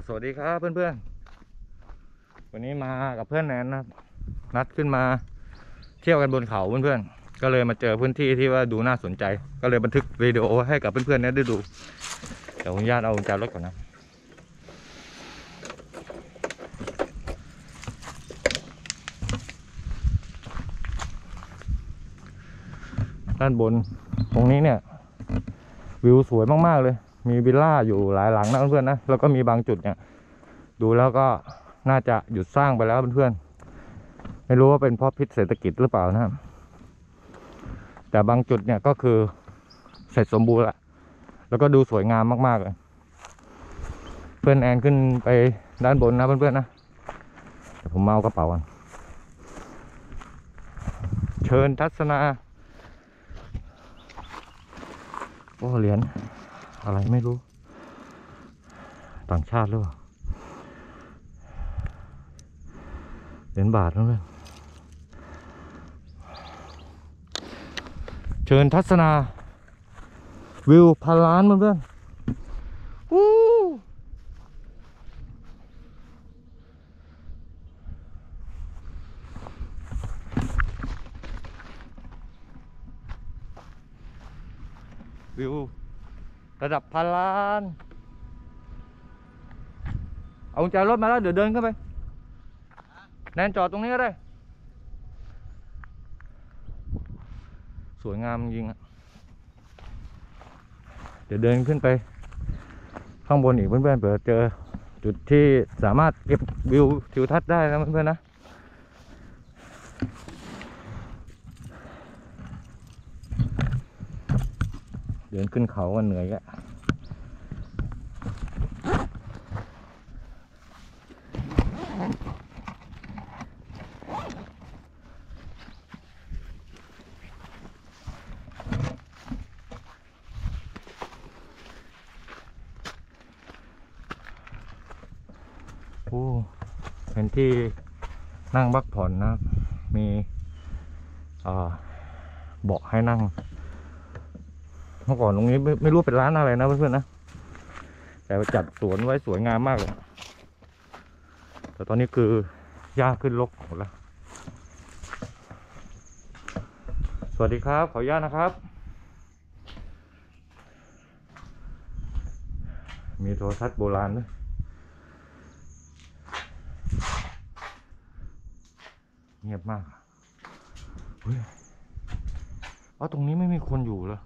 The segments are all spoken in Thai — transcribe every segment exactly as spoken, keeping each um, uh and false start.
สวัสดีครับเพื่อนๆวันนี้มากับเพื่อนแนนนะครับนัดขึ้นมาเที่ยวกันบนเขาเพื่อนๆก็เลยมาเจอพื้นที่ที่ว่าดูน่าสนใจก็เลยบันทึกวิดีโอให้กับเพื่อนๆนี้ได้ดูเดี๋ยวผมญาตเอากุญแจรถก่อนนะด้านบนตรงนี้เนี่ยวิวสวยมากๆเลยมีวิลล่าอยู่หลายหลังนะเพื่อนๆนะแล้วก็มีบางจุดเนี่ยดูแล้วก็น่าจะหยุดสร้างไปแล้วเพื่อนๆไม่รู้ว่าเป็นเพราะพิษเศรษฐกิจหรือเปล่านะครับแต่บางจุดเนี่ยก็คือเสร็จสมบูรณ์แล้วแล้วก็ดูสวยงามมากๆเลยเพื่อนแอนขึ้นไปด้านบนนะเพื่อนๆนะเดี๋ยวผมเอากระเป๋ากันเชิญทัศนาโอ้เหรียญอะไรไม่รู้ต่างชาติหรือเปล่าเหรียญบาทนะเพื่อนเชิญทัศนาวิวพันล้านเพื่อนๆวู้วิวระดับพันล้านเอากุญแจรถมาแล้วเดี๋ยวเดินเข้าไปแนนจอดตรงนี้ก็ได้สวยงามจริงอะเดี๋ยวเดินขึ้นไปข้างบนอีกเพื่อนๆเผื่อเจอจุดที่สามารถเก็บวิวทิวทัศน์ได้นะเพื่อนๆนะเดินขึ้นเขากันเหนื่อยแกโอ้เป็นที่นั่งพักผ่อนนะครับมีเบาะให้นั่งเมื่อก่อนตรงนี้ไม่ไม่รู้เป็นร้านอะไรนะเพื่อนๆนะแต่จัดสวนไว้สวยงามมากเลยแต่ตอนนี้คือหญ้าขึ้นรกหมดแล้วสวัสดีครับขออนุญาตนะครับมีโทรทัศน์โบราณด้วยเงียบมากเฮ้ยอ๋อตรงนี้ไม่มีคนอยู่เลย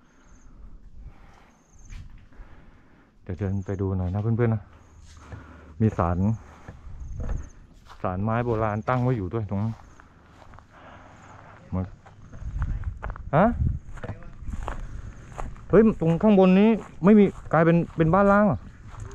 เดี๋ยวเดินไปดูหน่อยนะเพื่อนๆนะมีศาลศาลไม้โบราณตั้งไว้อยู่ด้วยตรงนั้นเหมือนฮะเฮ้ยตรงข้างบนนี้ไม่มีกลายเป็นเป็นบ้านล้างอ่ะ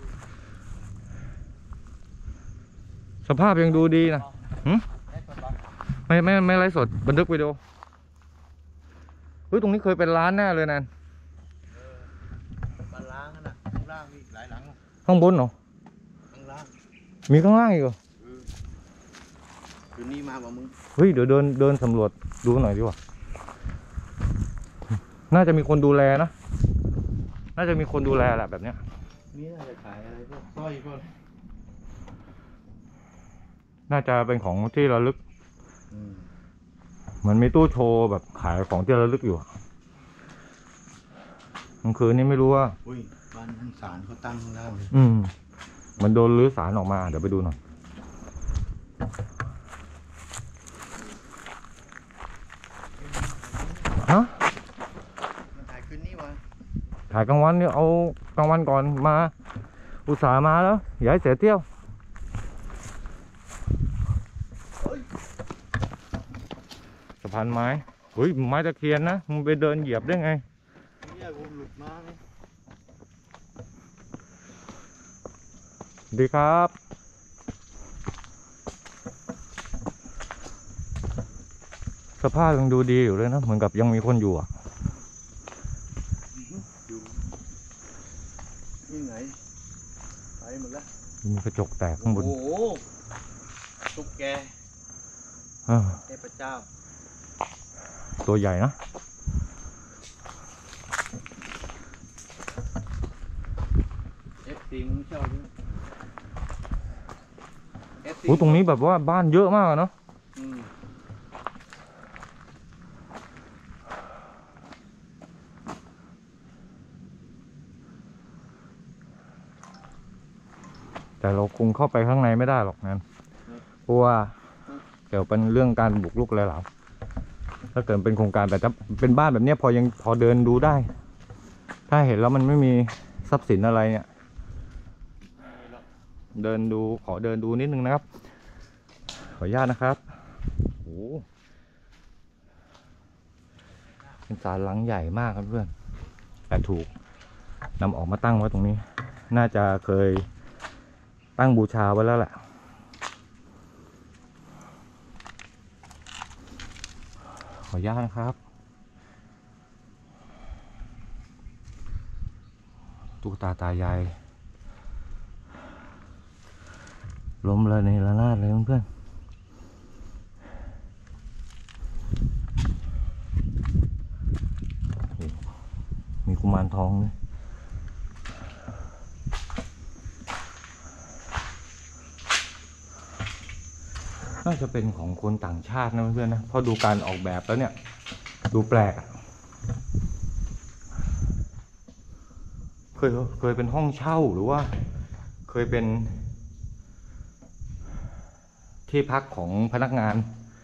สภาพยังดูดีนะไม่ไม่ไม่ไลฟ์สดบันทึกวิดีโอเฮ้ยตรงนี้เคยเป็นร้านแน่เลยนั่นบ้านล้างนะข้างล่างมีหลายหลังข้างบนเหรอข้างล่างมีข้างล่างอีกเหรอคืนนี้มาบ่มึงเฮ้ยเดี๋ยวเดินเดินสำรวจดูหน่อยดีกว่าน่าจะมีคนดูแลนะน่าจะมีคนดูแลแหละแบบเนี้ยนี่น่าจะขายอะไรพวกสร้อยพวกน่าจะเป็นของที่ระลึกเหมือนมีตู้โชว์แบบขายของที่ระลึกอยู่กลางคืนนี้ไม่รู้ว่าอุ้ยบ้านทั้งศาลเขาตั้งแล้วเลยอืมมันโดนรื้อศาลออกมาเดี๋ยวไปดูหน่อยฮะถ่ายคืนนี้วะถ่ายกลางวันเนี่ยเอากลางวันก่อนมาอุตส่าห์มาแล้วอย่าให้เสียเที่ยวสะพานไม้เฮ้ยไม้ตะเคียนนะมึงไปเดินเหยียบได้ไงเนี่ยผมหลุดมาเลยดีครับสภาพยังดูดีอยู่เลยนะเหมือนกับยังมีคนอยู่อ่ะอยู่นี่ไหนไปหมดแล้วมีกระจกแตกข้างบนโอ้โหตุ๊กแกเทพเจ้าตัวใหญ่นะเอฟซีมึงชอบไหมอ้ตรงนี้แบบว่าบ้านเยอะมากอะเนาะอืมแต่เราคงเข้าไปข้างในไม่ได้หรอกนั้นเพราะว่าเกี่ยวเป็นเรื่องการบุกรุกอะไรหรอถ้าเกิดเป็นโครงการแต่ถ้าเป็นบ้านแบบนี้พอยังพอเดินดูได้ ถ้าเห็นแล้วมันไม่มีทรัพย์สินอะไรเนี่ยเดินดูขอเดินดูนิดนึงนะครับขออนุญาตนะครับโอ้เป็นศาลหลังใหญ่มากครับเพื่อนแต่ถูกนำออกมาตั้งไว้ตรงนี้ น่าจะเคยตั้งบูชาไว้แล้วแหละขออนุญาตนะครับตุ๊กตาตายายล้มเลยในระนาดเลยเพื่อนๆมีกุมารทองด้วยน่าจะเป็นของคนต่างชาตินะเพื่อนๆนะเพราะดูการออกแบบแล้วเนี่ยดูแปลกอะเคยเคยเป็นห้องเช่าหรือว่าเคยเป็นที่พักของพนักงาน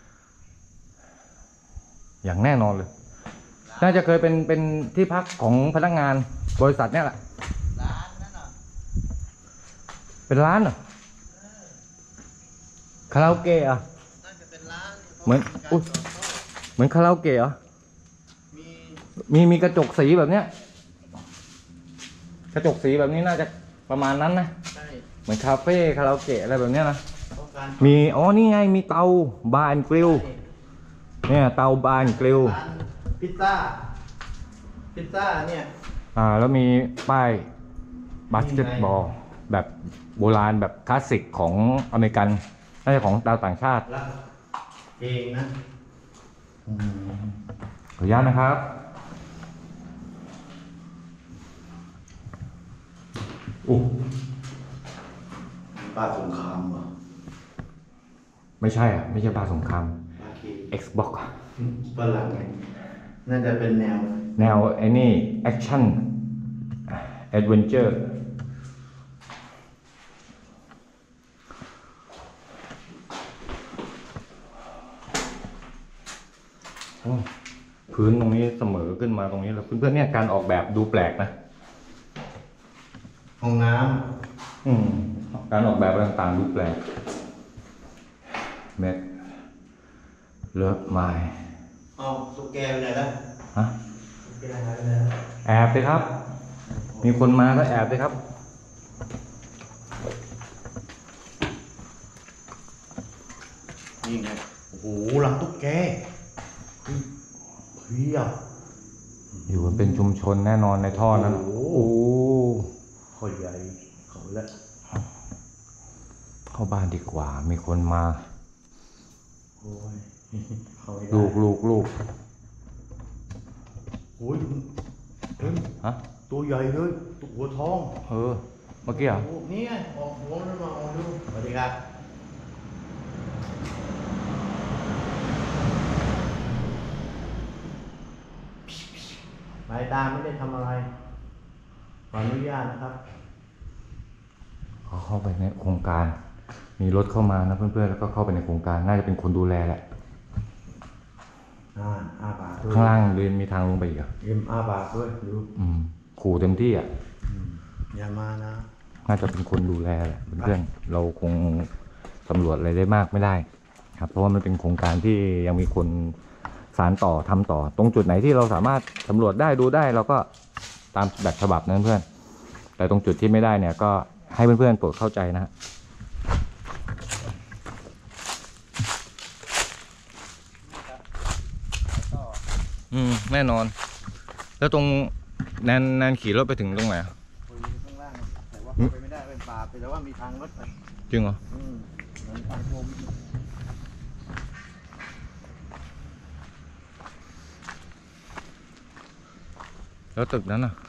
อย่างแน่นอนเลยน่าจะเคยเป็นเป็นที่พักของพนักงานบริษัทเนี่ยแหละร้านนั่นเหรอเป็นร้านเหรอคาราโอเกะอ่ะน่าจะเป็นร้านเหมือนอุ๊ยเหมือนคาราโอเกะเหรอมีมีกระจกสีแบบเนี้ยกระจกสีแบบนี้น่าจะประมาณนั้นนะเหมือนคาเฟ่คาราโอเกะอะไรแบบเนี้ยนะมีอ๋อนี่ไงมีเตาบาร์แอนด์กริลเนี่ยเตาบาร์แอนด์กริลพิซซ่าพิซซ่าเนี่ยอ่าแล้วมีป้ายบาสเกตบอลแบบโบราณแบบคลาสสิกของอเมริกันน่าจะของดาวต่างชาติเองนะขออนุญาตนะครับอู้บ้าสงครามเหรอไม่ใช่อ่ะไม่ใช่บาร์สงคราม Xbox ฝรั่งไงน่าจะเป็นแนวแนวไอ้นี่แอคชั่นแอดเวนเจอร์พื้นตรงนี้เสมอขึ้นมาตรงนี้แล้วเพื่อนๆเนี่ยการออกแบบดูแปลกนะห้องน้ำอืมการออกแบบต่างๆดูแปลกเม็ดเลิฟไมล์เอาตุ๊กแกไปไหนแล้วฮะตุ๊กแกหายไปแล้วแอบเลยครับมีคนมาก็แอบเลยครับนี่ไงโอ้โหหลังตุ๊กแกเพียบอยู่กันเป็นชุมชนแน่นอนในท่อนั้นโอ้โหเขาใหญ่เขาละเข้าบ้านดีกว่ามีคนมาโอ้ยลูกลูกลูกโอ้ยเฮ้ยฮะตัวใหญ่เลยตัวหัวทองเออเมื่อกี้อ่ะนี่ไงออกหัวมันมาเอาดูสวัสดีครับนายตาไม่ได้ทำอะไรขออนุญาตนะครับเขาเข้าไปในโครงการมีรถเข้ามานะเพื่อนๆแล้วก็เข้าไปในโครงการน่าจะเป็นคนดูแลแหละอ่าอาปากด้วยข้างล่างเดินมีทางลงไปอีกอ่ะยิ้มอาปากด้วยดูอืมขู่เต็มที่อ่ะอย่ามานะน่าจะเป็นคนดูแลแหละเพื่อนๆเราคงสำรวจอะไรได้มากไม่ได้ครับเพราะว่ามันเป็นโครงการที่ยังมีคนสานต่อทำต่อตรงจุดไหนที่เราสามารถสำรวจได้ดูได้เราก็ตามแบบฉบับนั้นเพื่อนแต่ตรงจุดที่ไม่ได้เนี่ยก็ให้เพื่อนๆโปรดเข้าใจนะฮะอืมแน่นอนแล้วตรงแนนแนนขี่รถไปถึงตรงไหนอ่ะข้างล่างแต่ว่าเข้าไปไม่ได้เป็นป่าไปแต่ว่ามีทางรถไปจริงเหรออืมเหมือนทางโค้งแล้วตึกนั้นอ่ะ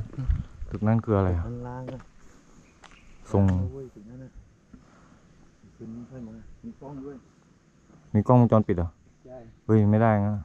ตึกนั้นคืออะไรอ่ะข้างล่างอ่ะทรงตึกนั้นอ่ะขึ้นใช่ไหมมีกล้องด้วยมีกล้องวงจรปิดเหรอใช่เฮ้ยไม่ได้นะ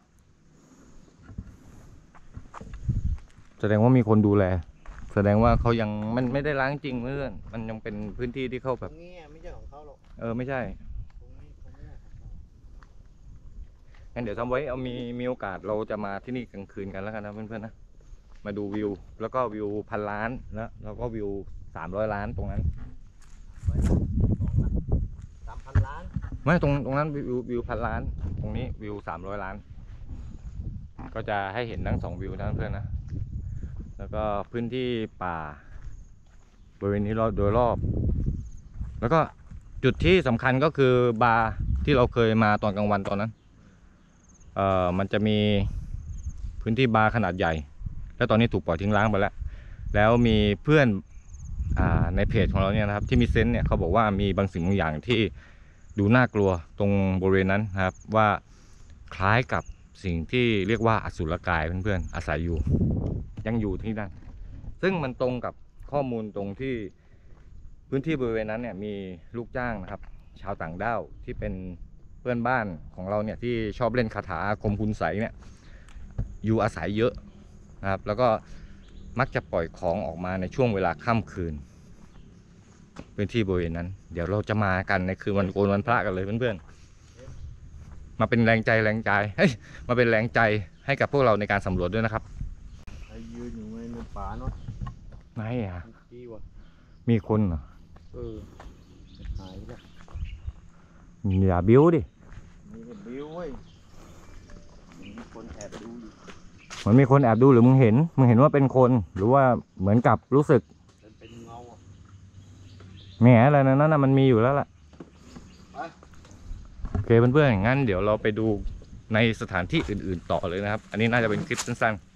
แสดงว่ามีคนดูแล แสดงว่าเขายังมันไม่ได้ล้างจริงเพื่อนมันยังเป็นพื้นที่ที่เขาตแบรบงนี้ไม่ใช่ของเขาหรอกเออไม่ใช่ตรงนี้ตรงนี้ของเขางั้นเดี๋ยวทำไว้เอามีมีโอกาสเราจะมาที่นี่กลางคืนกันแล้วกันนะเพื่อนๆนะมาดูวิว แล้วก็วิวพันล้านแล้วแล้วก็วิวสามร้อยล้านตรงนั้นไว้สองล้านสามพันล้านไม่ตรงตรงนั้นวิววิวพันล้าน ตรงนี้วิวสามร้อยล้าน ก็จะให้เห็นทั้งสองวิวนะเพื่อนๆนะแล้วก็พื้นที่ป่าบริเวณนี้เราโดยรอบ แล้วก็จุดที่สำคัญก็คือบาร์ที่เราเคยมาตอนกลางวันตอนนั้นเอ่อมันจะมีพื้นที่บาร์ขนาดใหญ่ แล้วตอนนี้ถูกปล่อยทิ้งร้างไปแล้ว แล้วมีเพื่อนอ่าในเพจของเราเนี่ยนะครับที่มีเซนส์เนี่ยเขาบอกว่ามีบางสิ่งบางอย่างที่ดูน่ากลัวตรงบริเวณนั้นนะครับว่าคล้ายกับสิ่งที่เรียกว่าอสุรกายเพื่อนๆอาศัยอยู่ยังอยู่ที่นั่นซึ่งมันตรงกับข้อมูลตรงที่พื้นที่บริเวณนั้นเนี่ยมีลูกจ้างนะครับชาวต่างด้าวที่เป็นเพื่อนบ้านของเราเนี่ยที่ชอบเล่นคาถาอาคมคุณไสยเนี่ยอยู่อาศัยเยอะนะครับแล้วก็มักจะปล่อยของออกมาในช่วงเวลาค่ำคืนพื้นที่บริเวณนั้นเดี๋ยวเราจะมากันในคืนวันโกนวันพระกันเลยเพื่อนๆมาเป็นแรงใจแรงใจเฮ้ยมาเป็นแรงใจให้กับพวกเราในการสำรวจด้วยนะครับไอ้ยืนอยู่ในป่าเนาะไหนอ่ะดีว่ะมีคนเหรอเออหายไปแล้วอย่าบิ้วดิมีแต่บิ้วเว้ยมีคนแอบดูอยู่เหมือนมีคนแอบดูหรือมึงเห็นมึงเห็นว่าเป็นคนหรือว่าเหมือนกับรู้สึกมันเป็นเงาอ่ะแหมอะไรนะนั่นน่ะมันมีอยู่แล้วล่ะไปโอเคเพื่อนๆงั้นเดี๋ยวเราไปดูในสถานที่อื่นๆต่อเลยนะครับ อันนี้น่าจะเป็นคลิปสั้น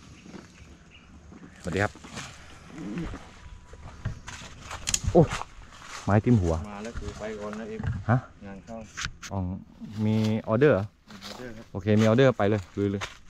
ๆสวัสดีครับโอ้ไม้ทิ่มหัวมาแล้วกูไปก่อนนะเอ็มฮะงานเข้าอ๋อมีออเดอร์เหรอออเดอร์ครับโอเคมีออเดอร์ไปเลยลุยเลย